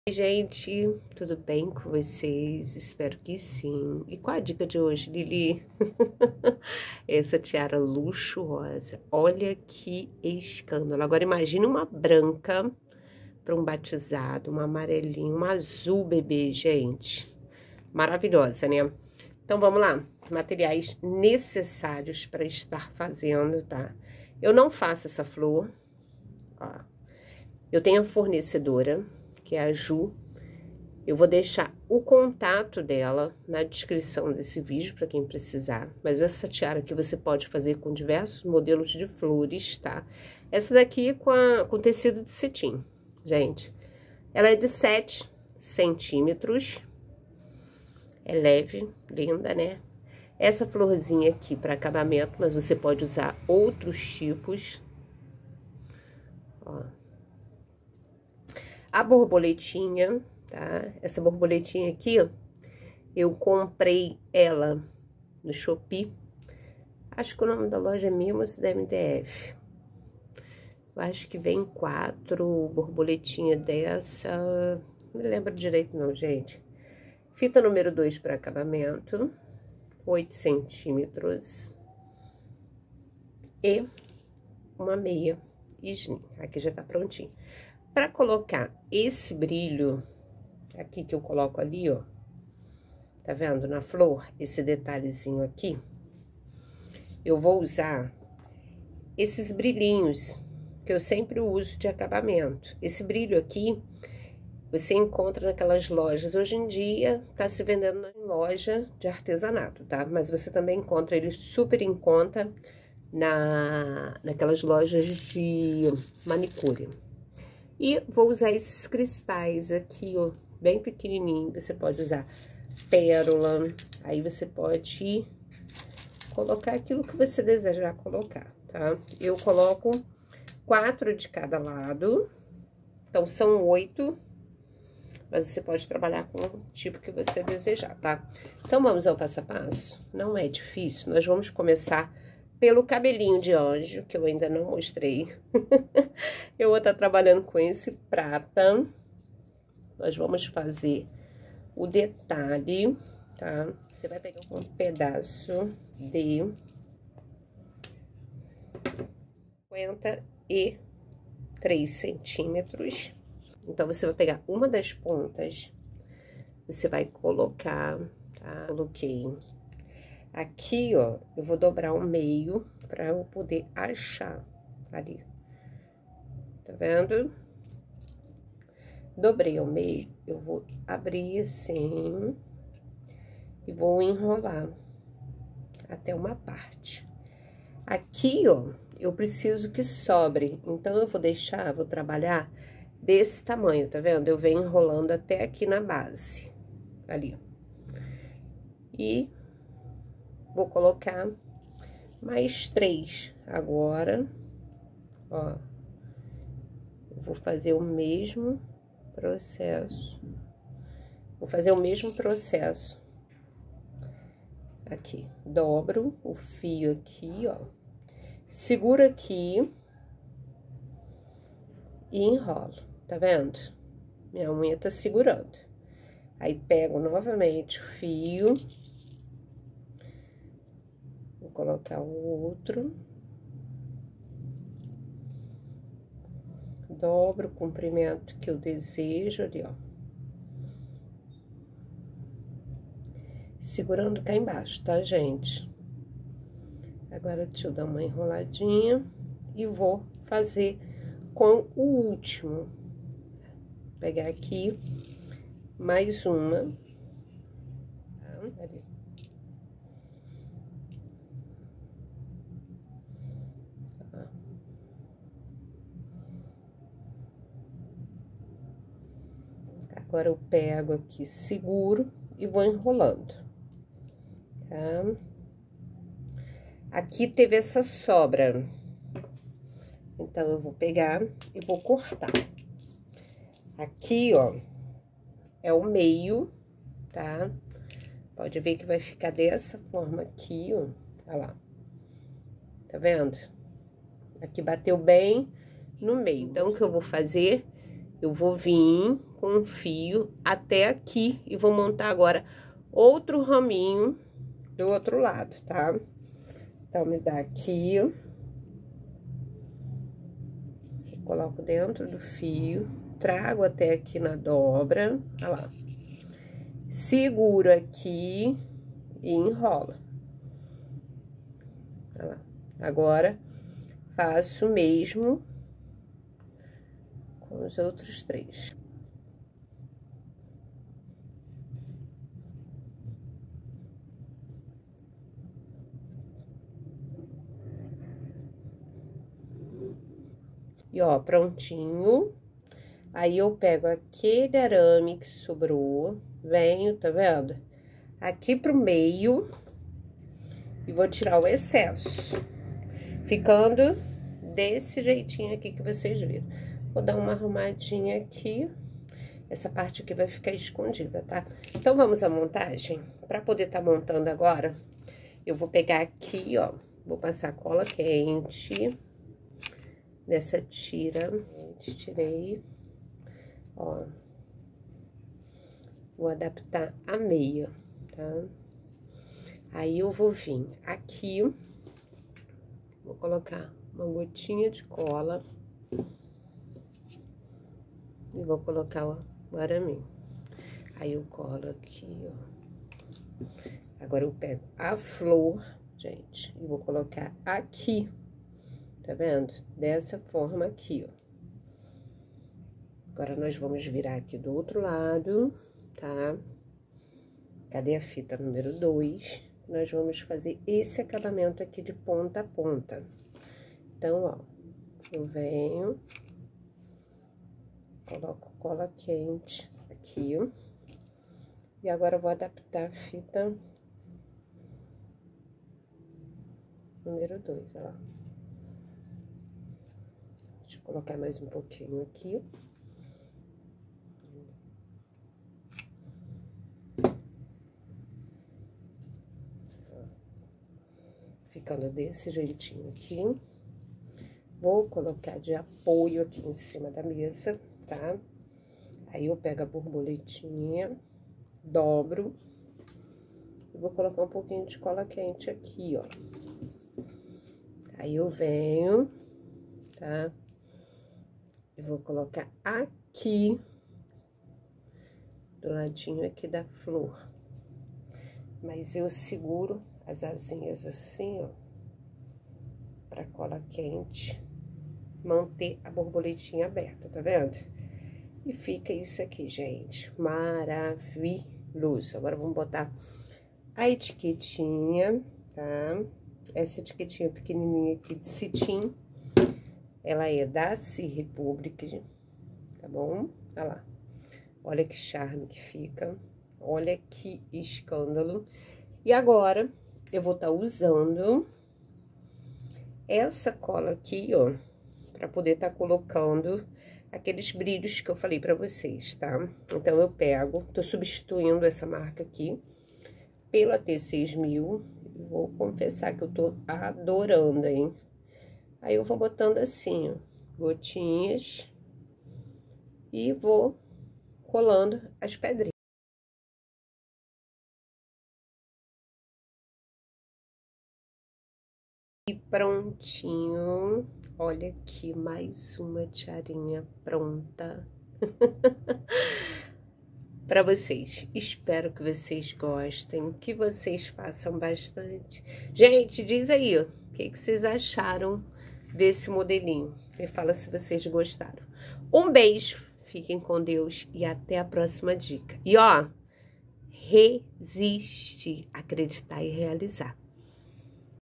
Oi, gente, tudo bem com vocês? Espero que sim. E qual a dica de hoje, Lili? Essa tiara luxuosa. Olha que escândalo. Agora imagine uma branca para um batizado, uma amarelinha, uma azul bebê, gente. Maravilhosa, né? Então vamos lá. Materiais necessários para estar fazendo, tá? Eu não faço essa flor, ó. Eu tenho a fornecedora, que é a Ju. Eu vou deixar o contato dela na descrição desse vídeo para quem precisar. Mas essa tiara aqui você pode fazer com diversos modelos de flores, tá? Essa daqui com tecido de cetim, gente. Ela é de 7 centímetros. É leve, linda, né? Essa florzinha aqui para acabamento, mas você pode usar outros tipos. Ó. A borboletinha, tá? Essa borboletinha aqui, ó, eu comprei ela no Shopee. Acho que o nome da loja é Mimos da MDF. Eu acho que vem 4 borboletinhas dessa. Não me lembro direito não, gente. Fita número 2 para acabamento. 8 centímetros. E uma meia snin. Aqui já tá prontinho. Para colocar esse brilho aqui que eu coloco ali, ó, tá vendo na flor? Esse detalhezinho aqui, eu vou usar esses brilhinhos que eu sempre uso de acabamento. Esse brilho aqui, você encontra naquelas lojas, hoje em dia tá se vendendo na loja de artesanato, tá? Mas você também encontra ele super em conta naquelas lojas de manicure. E vou usar esses cristais aqui, ó, bem pequenininho. Você pode usar pérola, aí você pode colocar aquilo que você desejar colocar, tá? Eu coloco 4 de cada lado, então são 8, mas você pode trabalhar com o tipo que você desejar, tá? Então, vamos ao passo a passo? Não é difícil, nós vamos começar pelo cabelinho de anjo, que eu ainda não mostrei. Eu vou estar trabalhando com esse prata. Nós vamos fazer o detalhe, tá? Você vai pegar um pedaço de 53 centímetros. Então, você vai pegar uma das pontas, você vai colocar, tá? Coloquei. Aqui, ó, eu vou dobrar o meio pra eu poder achar ali. Tá vendo? Dobrei ao meio, eu vou abrir assim e vou enrolar até uma parte. Aqui, ó, eu preciso que sobre, então eu vou trabalhar desse tamanho, tá vendo? Eu venho enrolando até aqui na base, ali. E vou colocar mais 3 agora, ó. Eu vou fazer o mesmo processo. Vou fazer o mesmo processo. Aqui, dobro o fio aqui, ó. Seguro aqui e enrolo, tá vendo? Minha unha tá segurando. Aí, pego novamente o fio. Vou colocar o outro. Dobro o comprimento que eu desejo ali, ó. Segurando cá embaixo, tá, gente? Agora, deixa eu dar uma enroladinha e vou fazer com o último. Vou pegar aqui mais uma. Tá? Ali. Agora, eu pego aqui, seguro e vou enrolando, tá? Aqui teve essa sobra, então, eu vou pegar e vou cortar. Aqui, ó, é o meio, tá? Pode ver que vai ficar dessa forma aqui, ó, olha lá. Tá vendo? Aqui bateu bem no meio. Então, o que eu vou fazer? Eu vou vir com um fio até aqui e vou montar agora outro raminho do outro lado, tá? Então, me dá aqui, coloco dentro do fio, trago até aqui na dobra, olha lá. Seguro aqui e enrolo. Olha lá. Agora, faço o mesmo com os outros 3. E, ó, prontinho. Aí, eu pego aquele arame que sobrou, venho, tá vendo? Aqui pro meio e vou tirar o excesso, ficando desse jeitinho aqui que vocês viram. Vou dar uma arrumadinha aqui, essa parte aqui vai ficar escondida, tá? Então, vamos à montagem? Pra poder tá montando agora, eu vou pegar aqui, ó, vou passar cola quente nessa tira, tirei, ó, vou adaptar a meia, tá? Aí, eu vou vir aqui, vou colocar uma gotinha de cola e vou colocar o araminho. Aí, eu colo aqui, ó. Agora, eu pego a flor, gente, e vou colocar aqui, tá vendo? Dessa forma aqui, ó. Agora, nós vamos virar aqui do outro lado, tá? Cadê a fita número 2? Nós vamos fazer esse acabamento aqui de ponta a ponta. Então, ó, eu venho, coloco cola quente aqui, ó, e agora eu vou adaptar a fita número 2, ó lá. Deixa eu colocar mais um pouquinho aqui. Ficando desse jeitinho aqui. Vou colocar de apoio aqui em cima da mesa, tá? Aí, eu pego a borboletinha, dobro, e vou colocar um pouquinho de cola quente aqui, ó. Aí, eu venho, tá? E vou colocar aqui, do ladinho aqui da flor. Mas eu seguro as asinhas assim, ó, pra cola quente manter a borboletinha aberta, tá vendo? E fica isso aqui, gente, maravilhoso. Agora, vamos botar a etiquetinha, tá? Essa etiquetinha pequenininha aqui de cetim, ela é da Sea Republic, tá bom? Olha lá, olha que charme que fica, olha que escândalo. E agora, eu vou estar usando essa cola aqui, ó, pra poder estar colocando aqueles brilhos que eu falei pra vocês, tá? Então, eu pego, tô substituindo essa marca aqui pela T6000, e vou confessar que eu tô adorando, hein? Aí, eu vou botando assim, ó, gotinhas, e vou colando as pedrinhas. E prontinho, olha aqui, mais uma tiarinha pronta para vocês. Espero que vocês gostem, que vocês façam bastante. Gente, diz aí, o que vocês acharam desse modelinho? Me fala se vocês gostaram. Um beijo, fiquem com Deus e até a próxima dica. E ó, resiste, acreditar e realizar.